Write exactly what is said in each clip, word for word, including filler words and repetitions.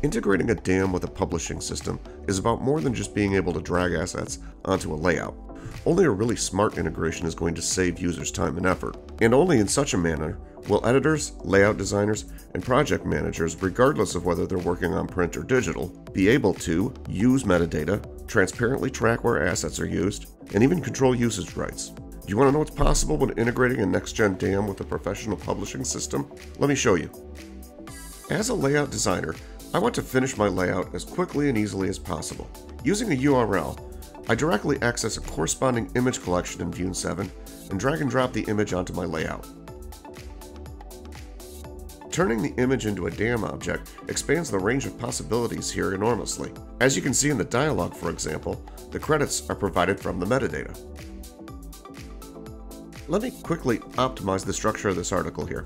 Integrating a D A M with a publishing system is about more than just being able to drag assets onto a layout. Only a really smart integration is going to save users time and effort, and only in such a manner will editors, layout designers, and project managers, regardless of whether they're working on print or digital, be able to use metadata, transparently track where assets are used, and even control usage rights. Do you want to know what's possible when integrating a next-gen D A M with a professional publishing system? Let me show you. As a layout designer, I want to finish my layout as quickly and easily as possible. Using a U R L, I directly access a corresponding image collection in vjoon seven and drag and drop the image onto my layout. Turning the image into a D A M object expands the range of possibilities here enormously. As you can see in the dialog, for example, the credits are provided from the metadata. Let me quickly optimize the structure of this article here.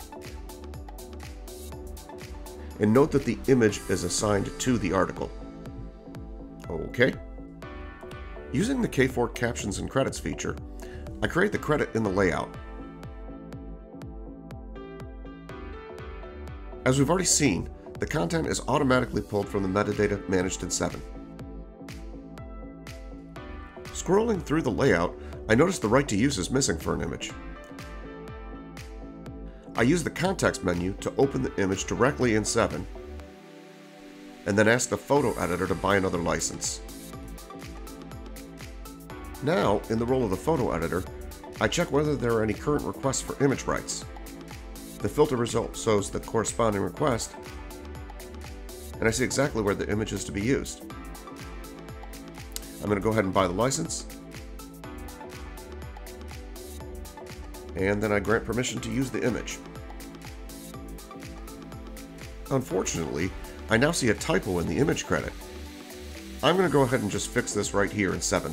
And note that the image is assigned to the article. Okay. Using the K four Captions and Credits feature, I create the credit in the layout. As we've already seen, the content is automatically pulled from the metadata managed in seven. Scrolling through the layout, I notice the right to use is missing for an image. I use the context menu to open the image directly in seven, and then ask the photo editor to buy another license. Now, in the role of the photo editor, I check whether there are any current requests for image rights. The filter result shows the corresponding request, and I see exactly where the image is to be used. I'm going to go ahead and buy the license, and then I grant permission to use the image. Unfortunately, I now see a typo in the image credit. I'm going to go ahead and just fix this right here in seven.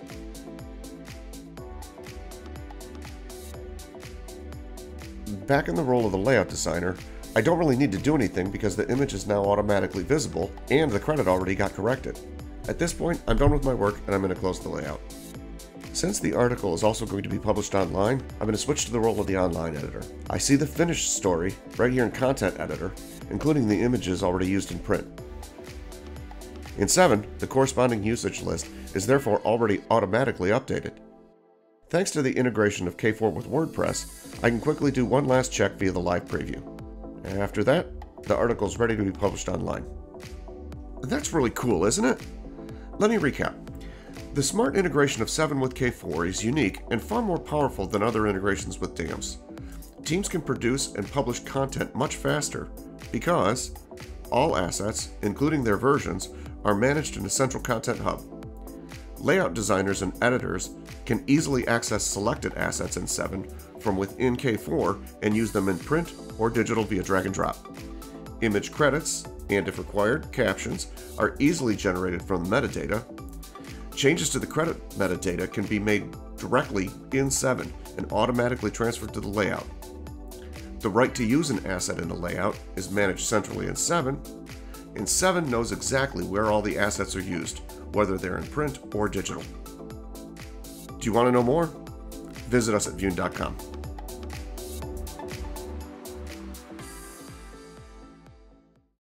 Back in the role of the layout designer, I don't really need to do anything because the image is now automatically visible and the credit already got corrected. At this point, I'm done with my work and I'm going to close the layout. Since the article is also going to be published online, I'm going to switch to the role of the online editor. I see the finished story right here in Content Editor, including the images already used in print. In seven, the corresponding usage list is therefore already automatically updated. Thanks to the integration of K four with WordPress, I can quickly do one last check via the live preview. After that, the article is ready to be published online. That's really cool, isn't it? Let me recap. The smart integration of seven with K four is unique and far more powerful than other integrations with D A Ms. Teams can produce and publish content much faster because all assets, including their versions, are managed in a central content hub. Layout designers and editors can easily access selected assets in seven from within K four and use them in print or digital via drag and drop. Image credits, and if required, captions, are easily generated from the metadata. Changes to the credit metadata can be made directly in seven and automatically transferred to the layout. The right to use an asset in a layout is managed centrally in seven, and seven knows exactly where all the assets are used, whether they're in print or digital. Do you want to know more? Visit us at vjoon dot com.